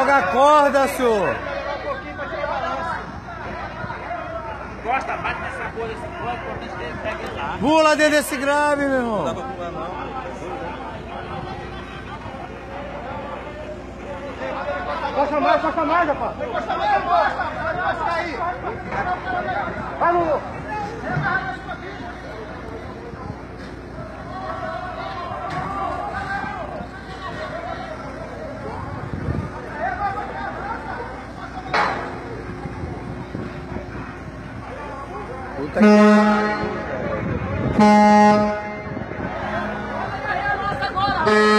Joga a corda, senhor. Gosta, bate nessa coisa, esse pó, é importante que ele pegue lá. Pula dentro desse grave, meu irmão. Não dá pra pular, não. Encosta mais, rapaz. Encosta mais, encosta. Vai aí. Vai, Lulu. Puta que...